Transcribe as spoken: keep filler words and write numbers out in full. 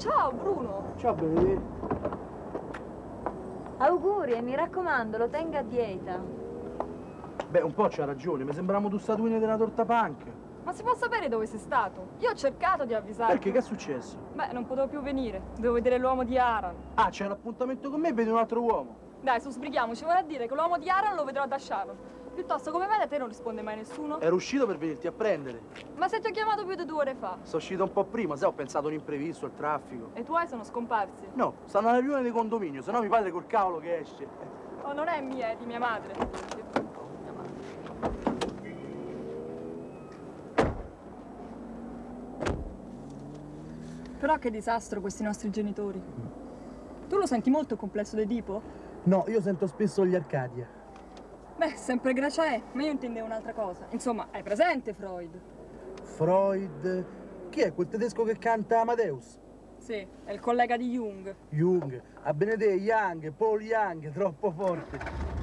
Ciao Bruno! Ciao Benedetto! Auguri e mi raccomando, lo tenga a dieta. Beh, un po' c'ha ragione, mi sembriamo due statuine della torta punk. Ma si può sapere dove sei stato? Io ho cercato di avvisarti. Perché? Che è successo? Beh, non potevo più venire. Devo vedere l'uomo di Aran. Ah, c'è un appuntamento con me e vedi un altro uomo. Dai, su, sbrighiamoci. Vorrà dire che l'uomo di Aran lo vedrò ad Sharon. Piuttosto, come vedi, a te non risponde mai nessuno. Ero uscito per venirti a prendere. Ma se ti ho chiamato più di due ore fa? Sono uscito un po' prima, sai, ho pensato a un imprevisto, al traffico. E i tuoi sono scomparsi? No, stanno alla riunione di condominio, se no mi padre col cavolo che esce. Oh, non è mia, è di mia madre. Mia madre. Però che disastro questi nostri genitori. Tu lo senti molto il complesso d'Edipo? No, io sento spesso gli Arcadia. Beh, sempre Grecia è, ma io intendevo un'altra cosa. Insomma, hai presente Freud? Freud... Chi è quel tedesco che canta Amadeus? Sì, è il collega di Jung. Jung, a Benedetto Young, Paul Young, troppo forte.